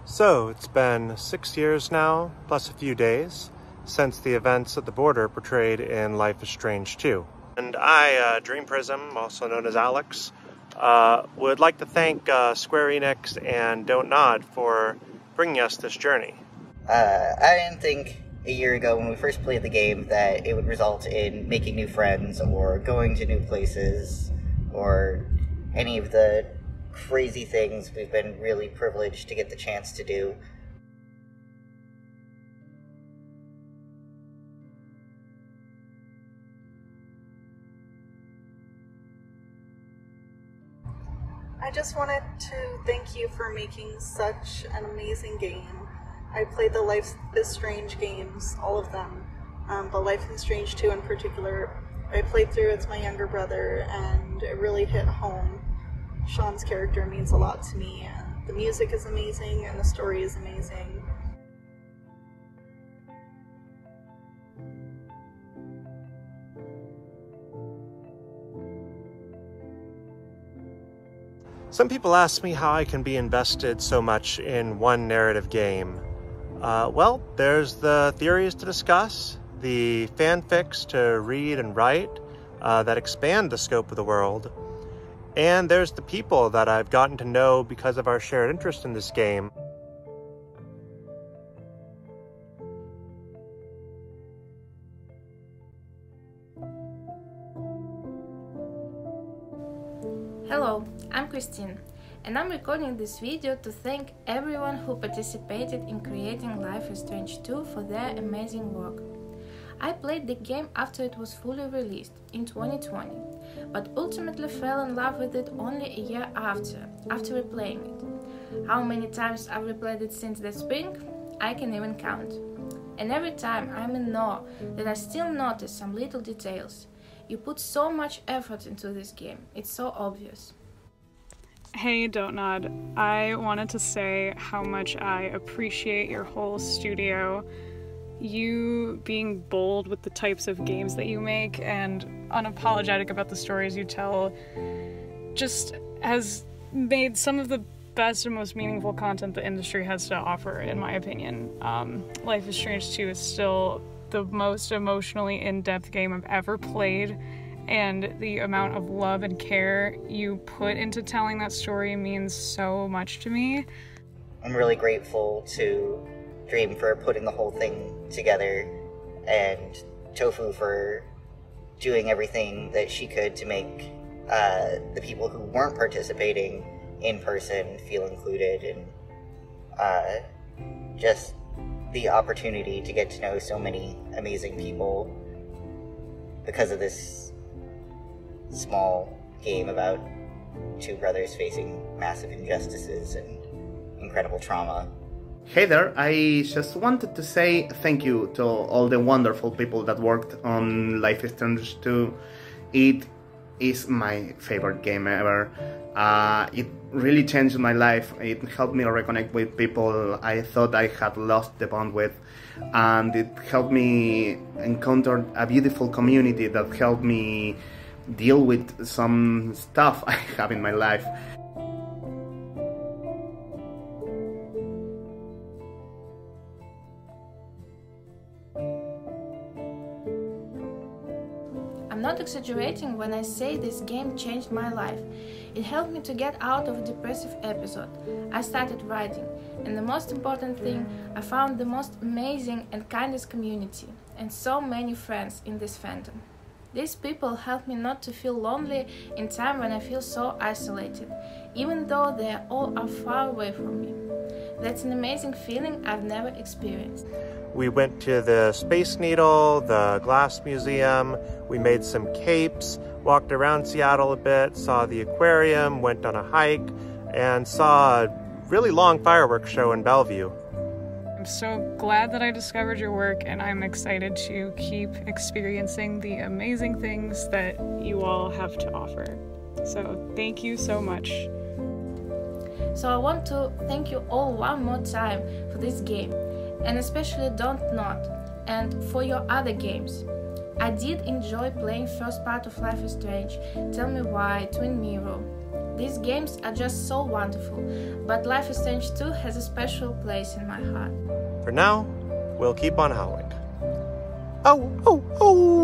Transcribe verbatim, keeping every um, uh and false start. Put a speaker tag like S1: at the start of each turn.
S1: So, it's been six years now, plus a few days, since the events at the border portrayed in Life is Strange two. And I, uh, Dream Prism, also known as Alex, uh, would like to thank uh, Square Enix and Don't Nod for bringing us this journey.
S2: Uh, I didn't think a year ago when we first played the game that it would result in making new friends or going to new places or any of the crazy things we've been really privileged to get the chance to do.
S3: I just wanted to thank you for making such an amazing game. I played the Life is Strange games, all of them, um, but Life is Strange two in particular, I played through with my younger brother and it really hit home. Sean's character means a lot to me, and the music is amazing and the story is amazing.
S1: Some people ask me how I can be invested so much in one narrative game. Uh, well, there's the theories to discuss, the fanfics to read and write uh, that expand the scope of the world, and there's the people that I've gotten to know because of our shared interest in this game.
S4: Hello, I'm Christine, and I'm recording this video to thank everyone who participated in creating Life is Strange two for their amazing work. I played the game after it was fully released in twenty twenty, but ultimately fell in love with it only a year after, after replaying it. How many times I've replayed it since that spring? I can even count. And every time I'm in awe that I still notice some little details. You put so much effort into this game, it's so obvious.
S5: Hey Dontnod, I wanted to say how much I appreciate your whole studio, you being bold with the types of games that you make and unapologetic about the stories you tell just has made some of the best and most meaningful content the industry has to offer, in my opinion. Um, Life is Strange two is still the most emotionally in-depth game I've ever played, and the amount of love and care you put into telling that story means so much to me.
S2: I'm really grateful to Dream for putting the whole thing together, and Tofu for doing everything that she could to make uh, the people who weren't participating in person feel included, and uh, just the opportunity to get to know so many amazing people because of this small game about two brothers facing massive injustices and incredible trauma.
S6: Hey there, I just wanted to say thank you to all the wonderful people that worked on Life is Strange two. It is my favorite game ever. Uh, it really changed my life. It helped me reconnect with people I thought I had lost the bond with, and it helped me encounter a beautiful community that helped me deal with some stuff I have in my life.
S4: I'm not exaggerating when I say this game changed my life. It helped me to get out of a depressive episode. I started writing, and the most important thing, I found the most amazing and kindest community, and so many friends in this fandom. These people help me not to feel lonely in time when I feel so isolated, even though they all are far away from me. That's an amazing feeling I've never experienced.
S1: We went to the Space Needle, the Glass Museum, we made some capes, walked around Seattle a bit, saw the aquarium, went on a hike, and saw a really long fireworks show in Bellevue.
S5: I'm so glad that I discovered your work, and I'm excited to keep experiencing the amazing things that you all have to offer. So thank you so much.
S4: So I want to thank you all one more time for this game, and especially Don't Nod, and for your other games. I did enjoy playing first part of Life is Strange, Tell Me Why, Twin Mirror. These games are just so wonderful, but Life is Strange two has a special place in my heart.
S1: For now, we'll keep on howling. Oh, oh, oh!